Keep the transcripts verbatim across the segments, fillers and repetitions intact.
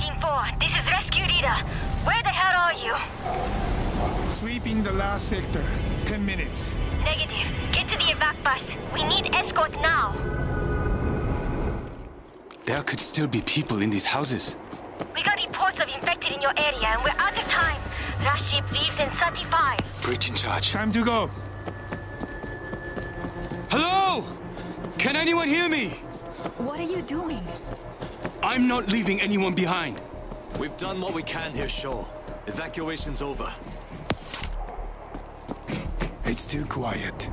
Team four, this is Rescue Leader. Where the hell are you? Sweeping the last sector. Ten minutes. Negative. Get to the evac bus. We need escort now. There could still be people in these houses. We got reports of infected in your area and we're out of time. Last ship leaves in thirty-five. Breach in charge. Time to go. Hello? Can anyone hear me? What are you doing? I'm not leaving anyone behind. We've done what we can here, Shaw. Evacuation's over. It's too quiet.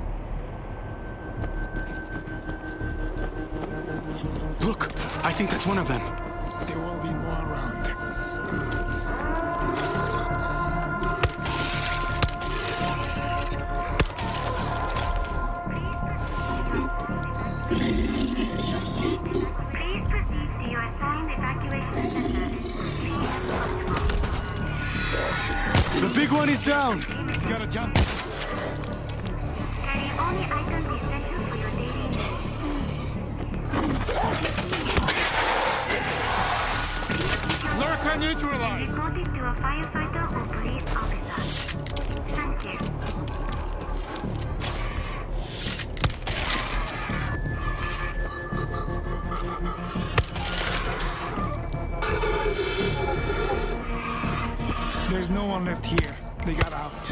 Look, I think that's one of them. There will be more around. Please proceed to your assigned evacuation center. The big one is down. We've got to jump. Carry only items essential for your daily needs. Lurker neutralized. Reported to a firefighter or police officer. Thank you. There's no one left here. They got out.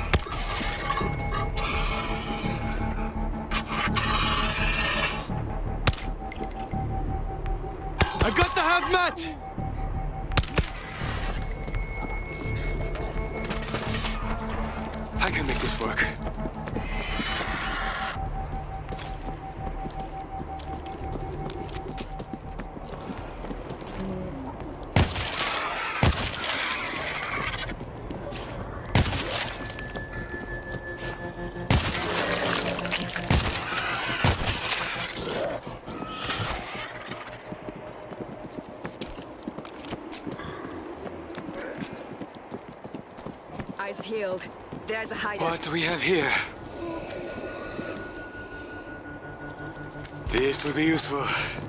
I got the hazmat! I can make this work. Eyes peeled. There's a hideout. What do we have here? This will be useful.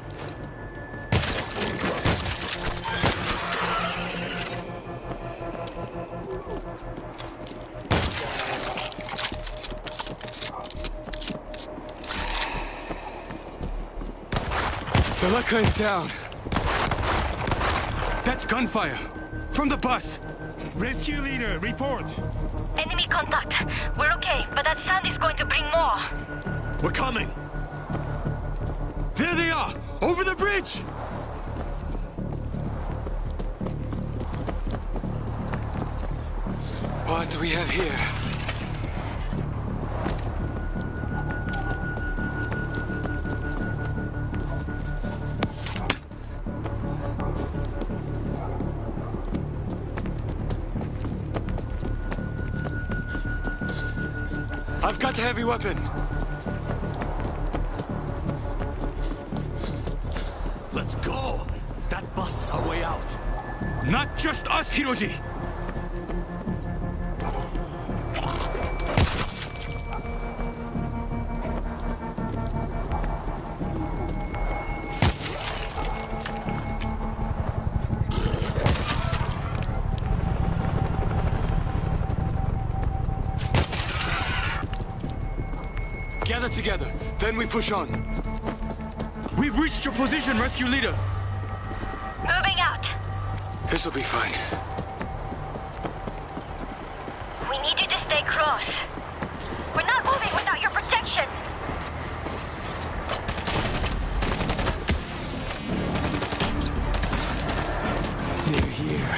The Lurker is down. That's gunfire. From the bus. Rescue leader, report. Enemy contact. We're okay, but that sound is going to bring more. We're coming! There they are! Over the bridge! What do we have here? I've got a heavy weapon. Let's go! That bus is our way out. Not just us, Hiroji! Gather together, then we push on. We've reached your position, rescue leader. Moving out. This'll be fine. We need you to stay close. We're not moving without your protection. They're here.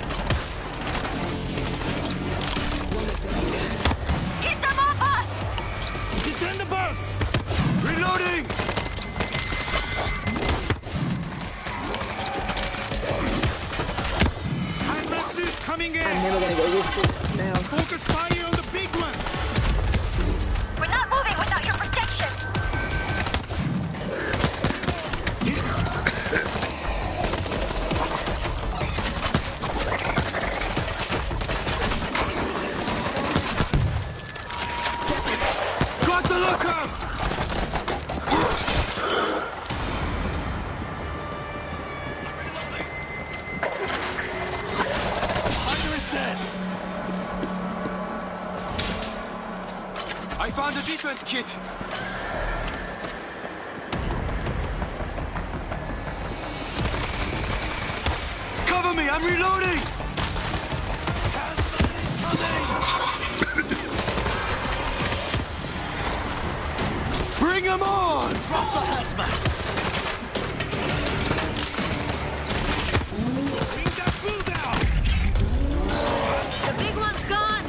Get them off us! Defend the bus! Reloading! Hazmat suit coming in! I'm never gonna get used to the smell. Focus fire on the big one! We're not moving without your protection. Got the Lurker! found a defense kit. Cover me, I'm reloading! Bring him on! Drop the hazmat! Bring that fool down! The big one's gone!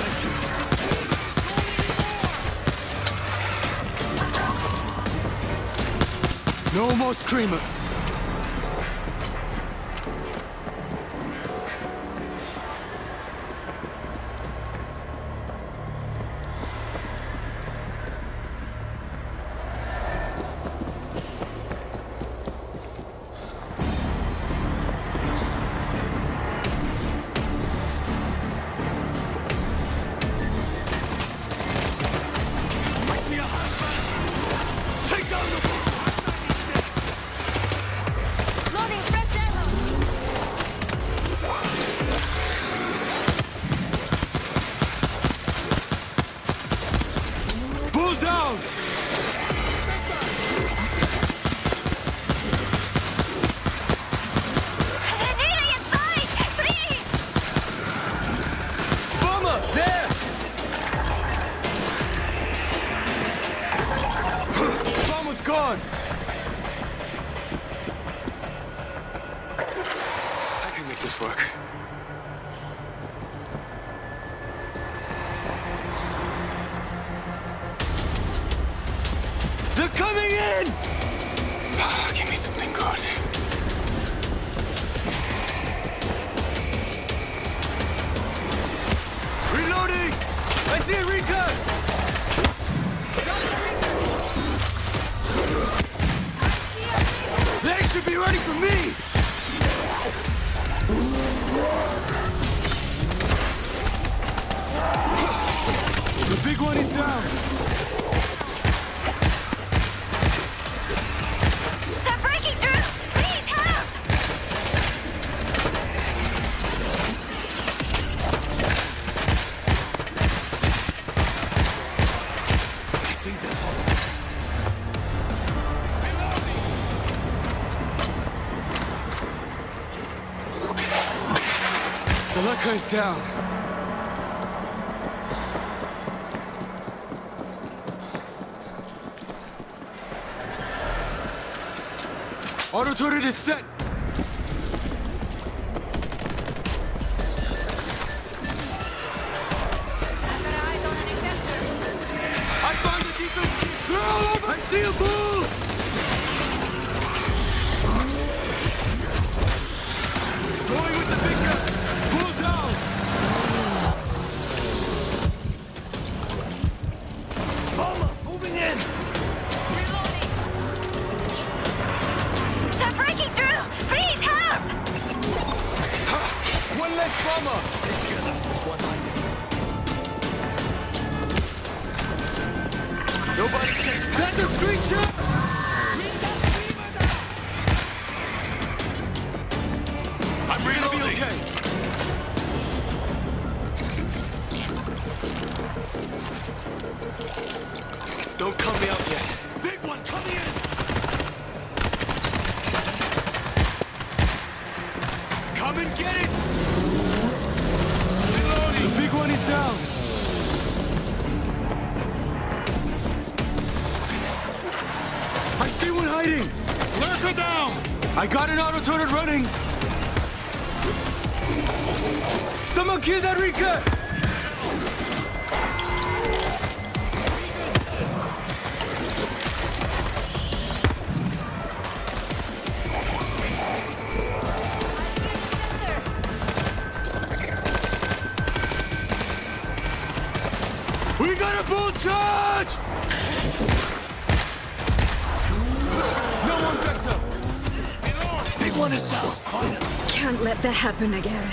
No more screamer! Loading fresh ammo! Pull down! Grenade inside! Please! Bomber, there! Bomber's gone! I can make this work. They're coming in! Ah, give me something good. Reloading! I see a recon! They should be ready for me! The big one is down! They're breaking through! Please help! I think that's all. The Lekka is down. Auto turret is set. I found the defense kit. They're all over. I see a bull. Going with the big gun. Pull down. Bomber moving in. They're breaking through! Please help! One less bomber. Stay together. There's one hiding. Nobody's getting. That's a street shot. I'm We're gonna be reloading. okay. Don't cut me out yet. Big one coming in. Come and get it! Reloading! The big one is down! I see one hiding! Lekka down! I got an auto turret running! Someone kill that Rika! We got a bull charge! No one vector! Big one is down. Finally. Can't let that happen again.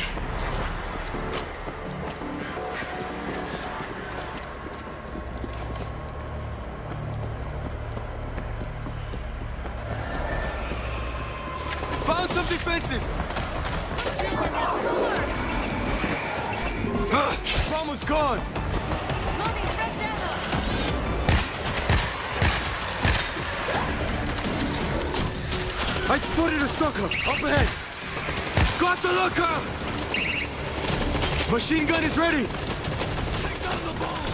Found some defenses! Huh, bomb was gone! Loading fresh ammo! I spotted a stalker! Up ahead! Got the looker! Machine gun is ready! Take down the ball!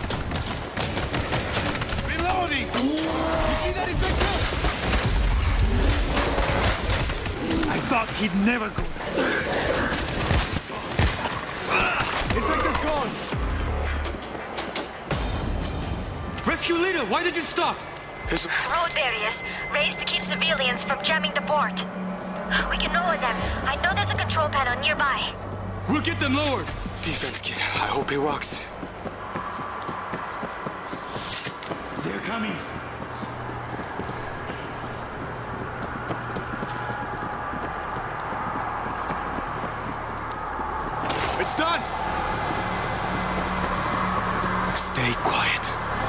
Reloading! You see that infector? I thought he'd never go. Infector's gone! Rescue leader, why did you stop? There's a... Road barriers raised to keep civilians from jamming the port. We can lower them. I know there's a control panel nearby. We'll get them lowered! Defense kit, I hope it works. They're coming. It's done! Stay quiet.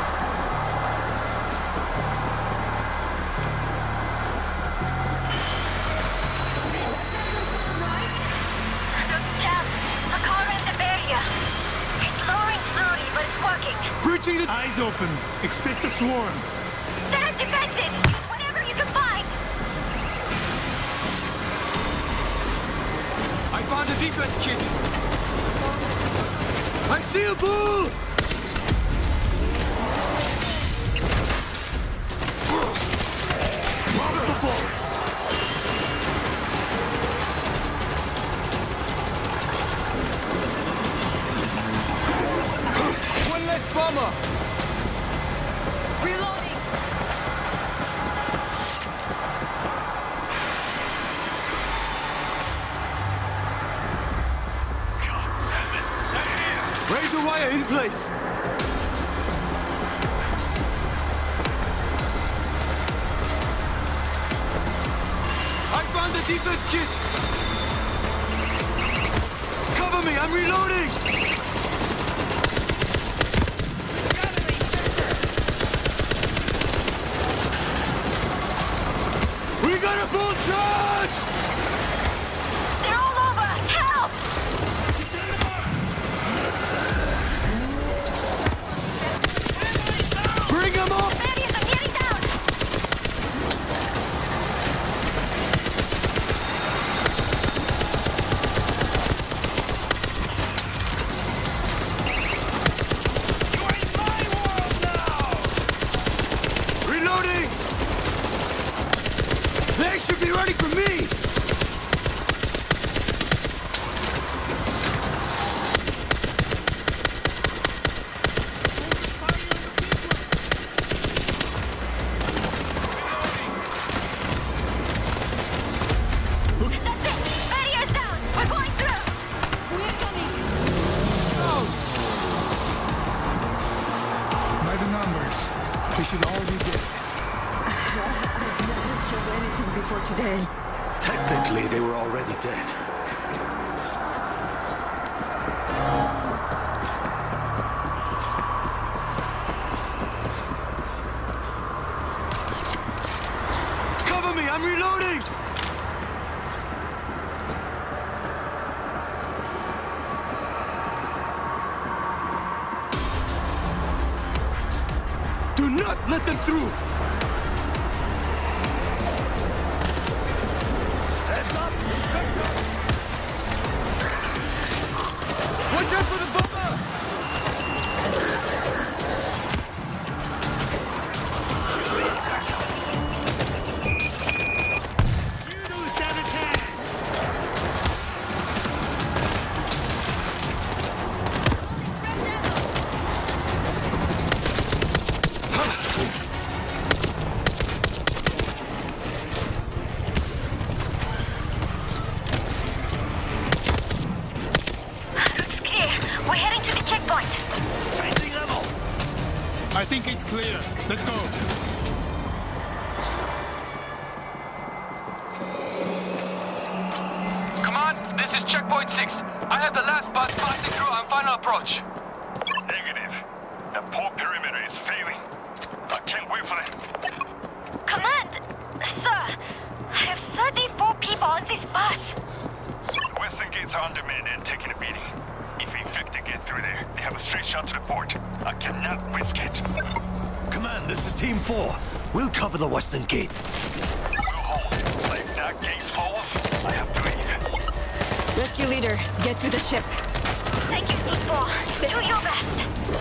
Jam, a car in the barrier. It's lowering slowly, but it's working. Breaching the... Eyes open. Expect a swarm. Set up defenses! Use whatever you can find! I found a defense kit! I see a bull! Drop the ball! One less bomber! Reloading! Razor wire in place! I found the defense kit! Cover me, I'm reloading! We got a bull charge! They're all over! Help! Bring them up! Barriers are getting down! Reloading! They should be ready for me! That's it! Barriers down! We're going through! We're coming! By the numbers, they should all be dead. I've never killed anything before today. Technically, they were already dead. Cover me, I'm reloading! Do not let them through! Heads up! Watch out for the bomber! You don't stand a chance. Fresh ammo! Looks clear. We're heading to the checkpoint. Changing level! I think it's clear. Let's go. Command, this is Checkpoint six. I have the last bus passing through on final approach. Negative. The port perimeter is failing. I can't wait for them. Command! Sir, I have thirty-four people on this bus. The western gates are undermanned and taking a beating. If infected get through there, they have a straight shot to the port. I cannot risk it. Command, this is Team four. We'll cover the western gate. We'll hold. Like that that gate falls, I have to leave. Rescue leader, get to the ship. Thank you, Team four. Do your best.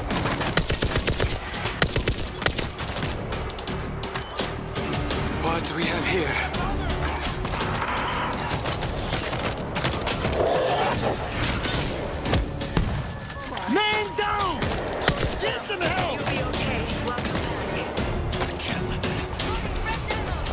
What do we have here? Man down! Get some help! You'll be okay. Welcome back. I can't let that happen.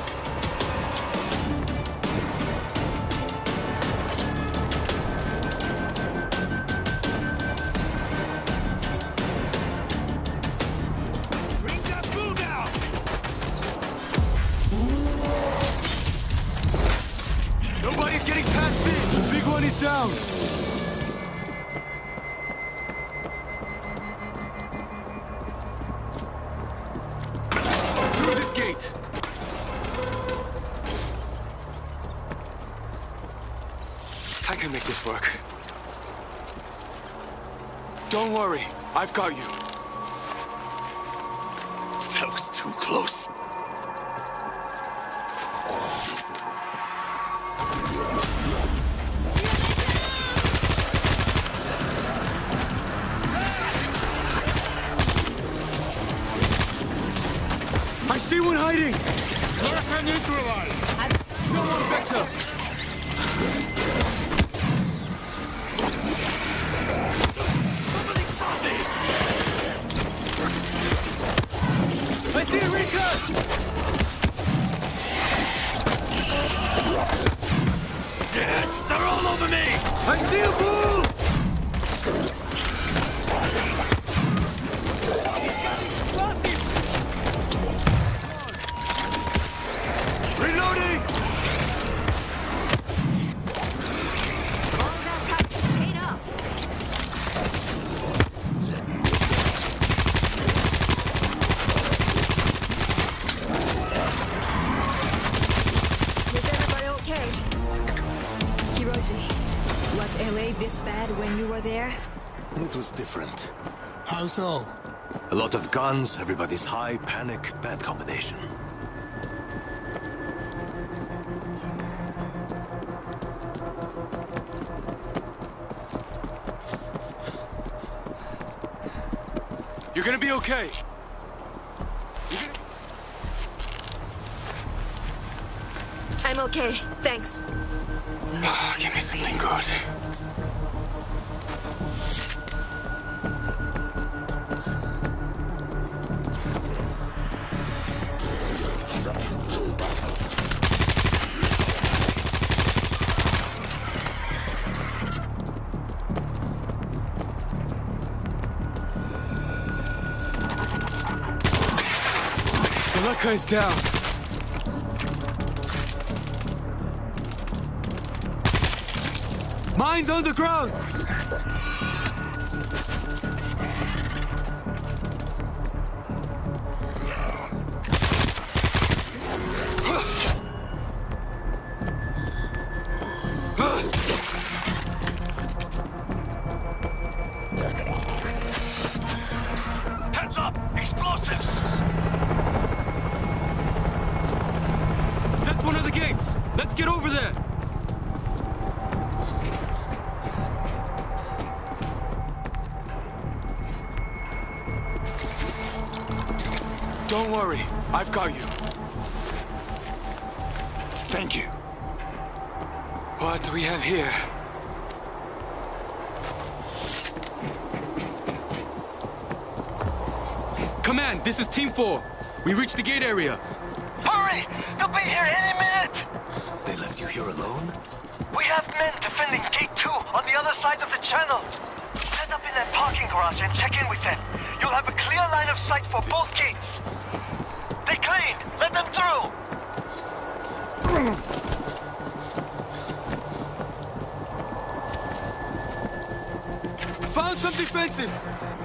Bring that food out! Nobody's getting past this! The big one is down! Through this gate! I can make this work. Don't worry, I've got you. That was too close. I see one hiding! Lurker neutralized! No one affects us! Somebody saw me! I see a recon! Shit! They're all over me! I see a bull! Reloading! Paid up. Is everybody okay? Hiroji, was L A this bad when you were there? It was different. How so? A lot of guns, everybody's high, panic, bad combination. You're gonna be okay. I'm okay, thanks. Ah, give me something good. Malaka is down. Mines on the ground! Heads up! Explosives! That's one of the gates! Let's get over there! Don't worry, I've got you. Thank you. What do we have here? Command, this is Team four. We reached the gate area. Hurry! They'll be here any minute! They left you here alone? We have men defending Gate two on the other side of the channel. Head up in that parking garage and check in with them. You'll have a clear line of sight for both gates. They're clean! Let them through! Found some defenses!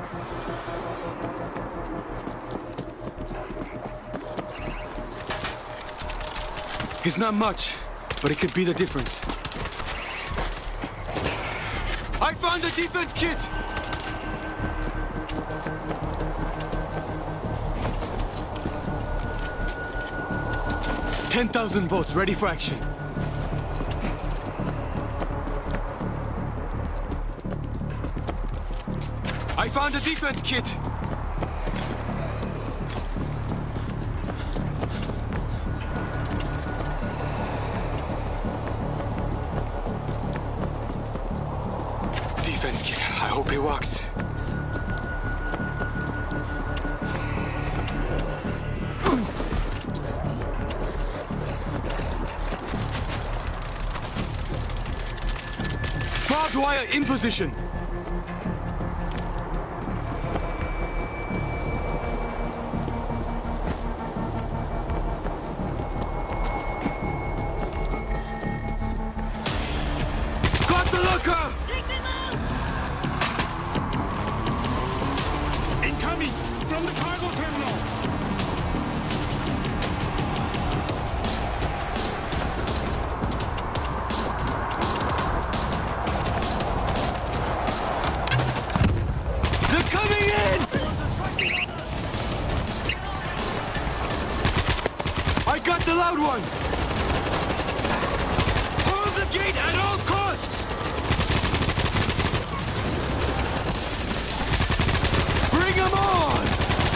It's not much, but it could be the difference. I found the defense kit! ten thousand volts ready for action. found a defense kit! Defense kit. I hope it works. Barbed wire in position. Got the looker! Take them out! Incoming from the cargo terminal. They're coming in! I got the loud one! Hold the gate at all costs! Bring them on!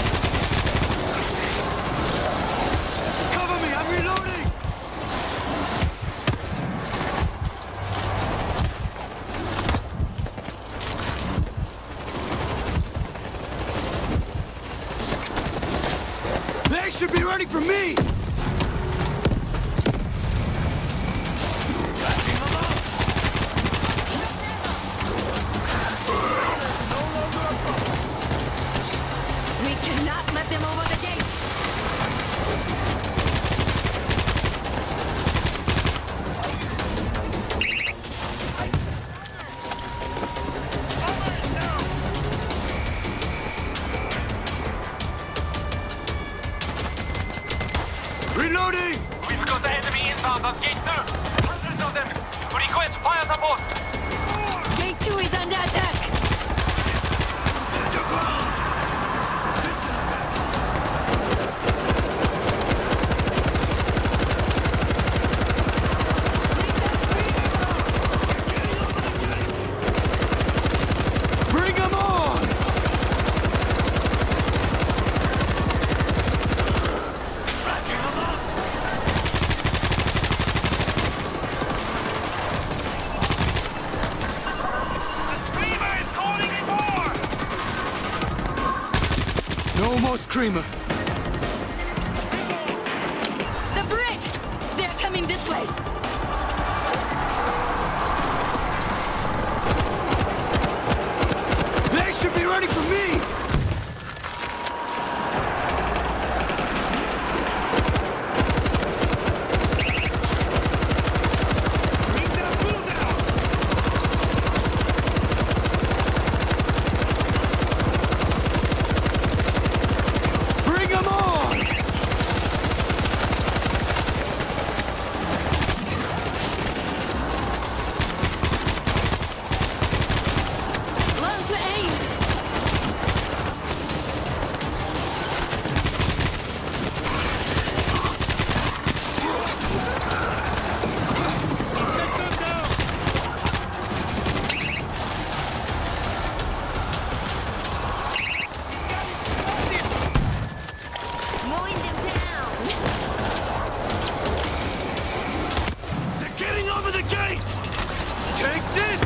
Cover me, I'm reloading! They should be ready for me! We cannot let them over the gate! Reloading! We've got the enemy inbound on gate two. Hundreds of them. Request fire support. Gate two is under attack! Stand your ground! Bring them on! Screamer is calling in more. No more screamer. The bridge! They're coming this way! They should be ready for me! Bring that fool down. Bring them on! Learn to aim! Mowing them down. They're getting over the gate! Take this!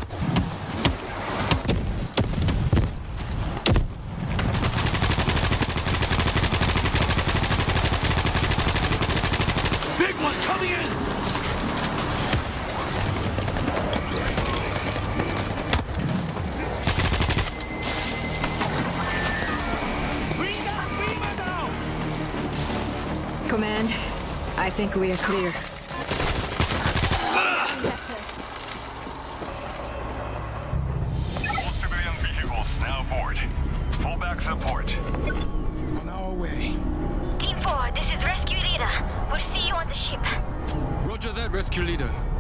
Big one coming in! Bring that screamer down. Command, I think we are clear. All civilian vehicles now aboard. Pull back to the port. On our way. Team four, this is Rescue Leader. We'll see you on the ship. Roger that, rescue leader.